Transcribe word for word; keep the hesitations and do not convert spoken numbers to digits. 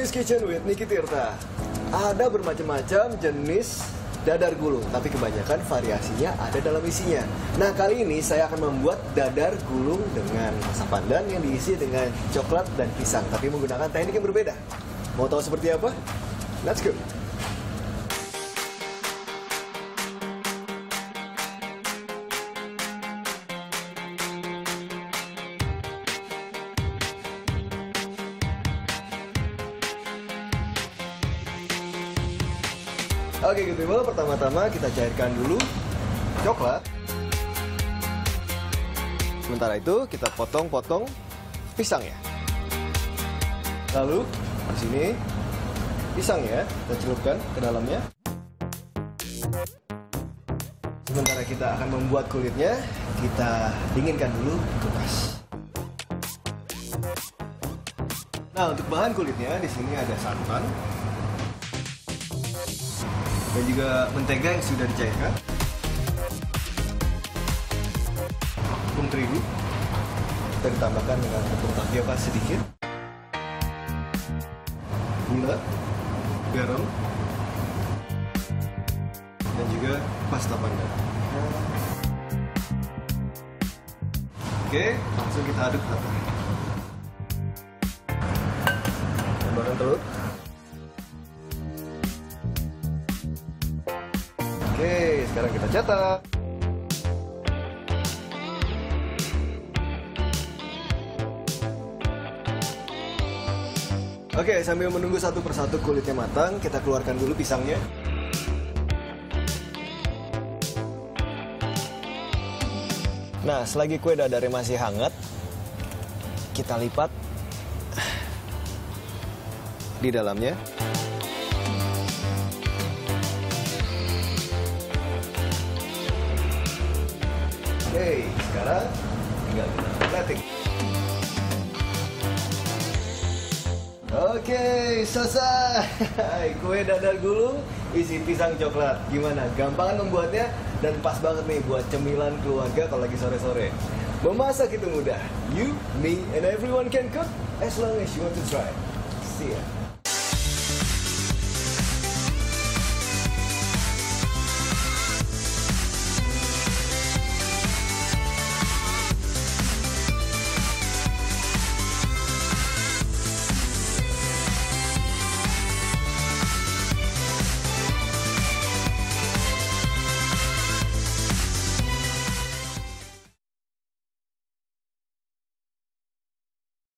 Niki's Kitchen with Niki Tirta. Ada bermacam-macam jenis dadar gulung, tapi kebanyakan variasinya ada dalam isinya. Nah, kali ini saya akan membuat dadar gulung dengan asam pandan yang diisi dengan coklat dan pisang, tapi menggunakan teknik yang berbeda. Mau tahu seperti apa? Let's go! Oke, good people, pertama-tama kita cairkan dulu coklat. Sementara itu kita potong-potong pisangnya. Lalu di sini pisangnya kita celupkan ke dalamnya. Sementara kita akan membuat kulitnya, kita dinginkan dulu di kulkas. Nah, untuk bahan kulitnya di sini ada santan dan juga mentega yang sudah dicairkan, tepung terigu, kita ditambahkan dengan tepung tapioka sedikit, gula, garam, dan juga pasta pandan. Oke, langsung kita aduk rata. Tambahkan telur. Oke, sekarang kita cetak. Oke, sambil menunggu satu persatu kulitnya matang, kita keluarkan dulu pisangnya. Nah, selagi kue dadarnya masih hangat, kita lipat di dalamnya. Oke, sekarang tinggal kita plating. Oke, selesai. Kue dadar gulung isi pisang coklat. Gimana? Gampang membuatnya dan pas banget nih buat cemilan keluarga kalau lagi sore-sore. Memasak itu mudah. You, me, and everyone can cook as long as you want to try. See ya.